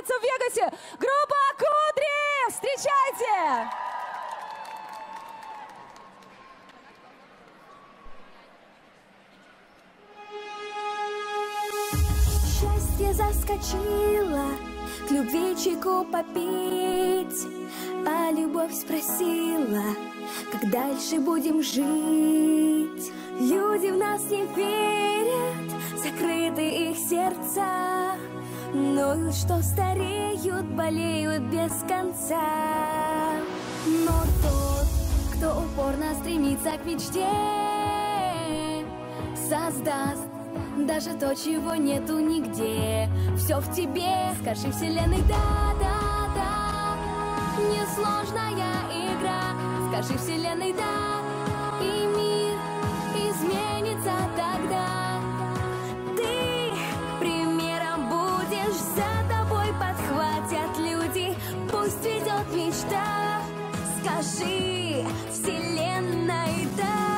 находится в Вегасе. Группа Кудри! Встречайте! Счастье заскочило к любви чайку попить, а любовь спросила, как дальше будем жить. Люди в нас не верят, закрыты их сердца, ноют, что стареют, болеют без конца. Но тот, кто упорно стремится к мечте, создаст даже то, чего нету нигде. Все в тебе, скажи вселенной да, да, да. Несложная игра, скажи вселенной да, и мир изменится тогда. Ты примером будешь, за тобой подхватят люди, пусть ведет мечта. Скажи вселенной да.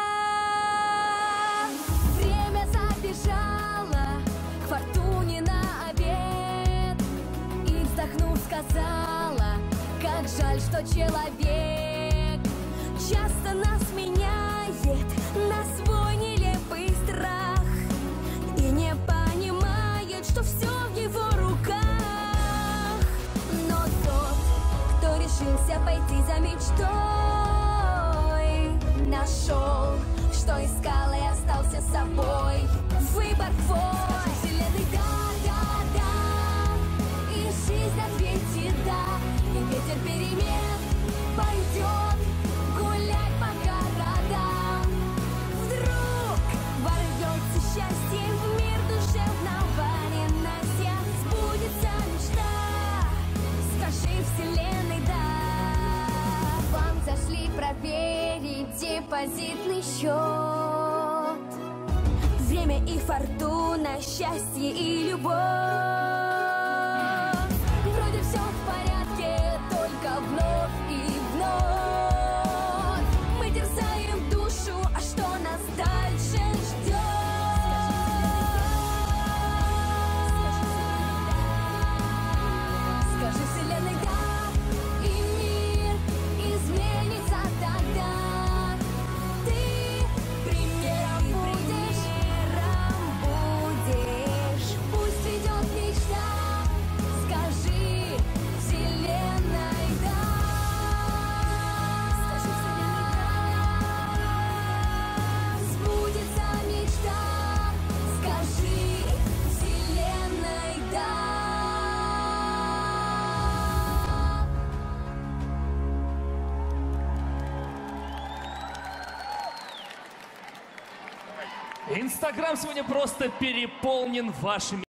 Бежала к фортуне на обед и, вздохнув, сказала, как жаль, что человек часто нас меняет на свой нелепый страх и не понимает, что все в его руках. Но тот, кто решился пойти за мечтой, нашел, что искал, и остался собой. Выбор твой. Скажи вселенной да, да, да, и жизнь ответит да, и ветер перемен пойдет гулять по городам. Вдруг ворвется счастье в мир душевного ненастья, сбудется мечта. Скажи вселенной да. Вам зашли проверить депозитный счет, время и фортуна, счастье и любовь. Вроде все в порядке, только вновь и вновь мы терзаем душу, а что нас дальше ждет? Скажи вселенной да, и мир изменится тогда. Ты примером будешь, пусть идет мечта. Скажи вселенной да. Скажи вселенной да. Сбудется мечта. Скажи вселенной да. Инстаграм сегодня просто переполнен вашими